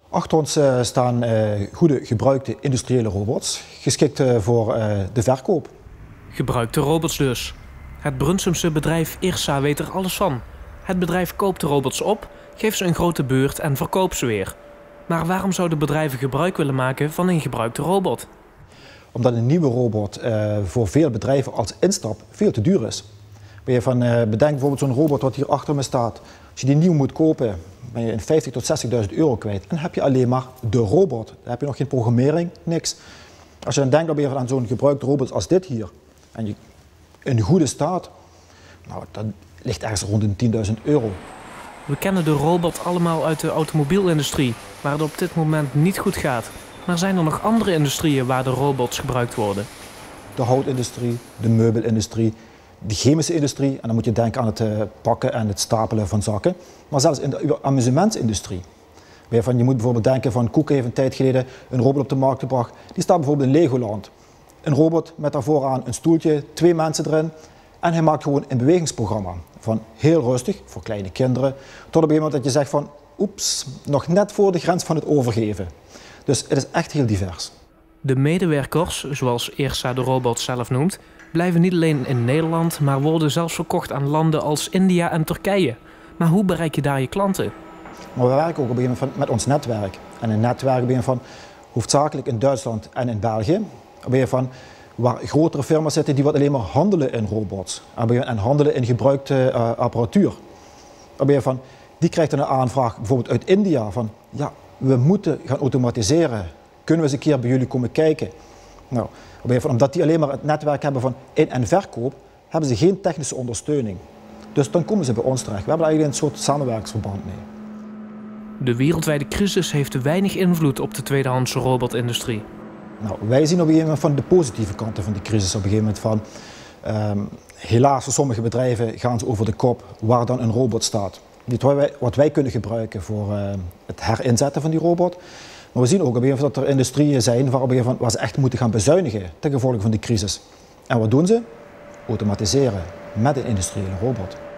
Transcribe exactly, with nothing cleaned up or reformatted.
Achter ons uh, staan uh, goede gebruikte industriële robots, geschikt uh, voor uh, de verkoop. Gebruikte robots dus. Het Brunsumse bedrijf IRSA weet er alles van. Het bedrijf koopt de robots op, geeft ze een grote beurt en verkoopt ze weer. Maar waarom zouden bedrijven gebruik willen maken van een gebruikte robot? Omdat een nieuwe robot uh, voor veel bedrijven als instap veel te duur is. Van, uh, bedenk bijvoorbeeld zo'n robot wat hier achter me staat. Als je die nieuw moet kopen, ben je in vijftig tot zestigduizend euro kwijt. En dan heb je alleen maar de robot. Dan heb je nog geen programmering, niks. Als je dan denkt aan zo'n gebruikte robot als dit hier, en je in goede staat, nou, dat ligt ergens rond de tienduizend euro. We kennen de robot allemaal uit de automobielindustrie, waar het op dit moment niet goed gaat. Maar zijn er nog andere industrieën waar de robots gebruikt worden? De houtindustrie, de meubelindustrie, de chemische industrie, en dan moet je denken aan het uh, pakken en het stapelen van zakken. Maar zelfs in de amusementsindustrie. Van, je moet bijvoorbeeld denken van, Koek heeft een tijd geleden een robot op de markt gebracht. Die staat bijvoorbeeld in Legoland. Een robot met daar vooraan een stoeltje, twee mensen erin. En hij maakt gewoon een bewegingsprogramma. Van heel rustig, voor kleine kinderen, tot op een moment dat je zegt van, oeps, nog net voor de grens van het overgeven. Dus het is echt heel divers. De medewerkers, zoals IRSA de robot zelf noemt, blijven niet alleen in Nederland, maar worden zelfs verkocht aan landen als India en Turkije. Maar hoe bereik je daar je klanten? Maar we werken ook op een gegeven moment met ons netwerk. En een netwerk op een gegeven moment van, hoofdzakelijk in Duitsland en in België. Op een gegeven moment van, waar grotere firma's zitten die wat alleen maar handelen in robots. En handelen in gebruikte uh, apparatuur. Op een gegeven moment van, die krijgt dan een aanvraag bijvoorbeeld uit India van, ja, we moeten gaan automatiseren. Kunnen we eens een keer bij jullie komen kijken? Nou, op een gegeven moment, omdat die alleen maar het netwerk hebben van in- en verkoop, hebben ze geen technische ondersteuning. Dus dan komen ze bij ons terecht. We hebben eigenlijk een soort samenwerkingsverband mee. De wereldwijde crisis heeft weinig invloed op de tweedehandse robotindustrie. Nou, wij zien op een gegeven moment van de positieve kanten van die crisis. Op een gegeven moment van, um, helaas voor sommige bedrijven gaan ze over de kop waar dan een robot staat. Niet wat wij, wat wij kunnen gebruiken voor uh, het herinzetten van die robot. Maar we zien ook op een gegeven moment dat er industrieën zijn waar, op een gegeven moment, waar ze echt moeten gaan bezuinigen ten gevolge van die crisis. En wat doen ze? Automatiseren met een industriële robot.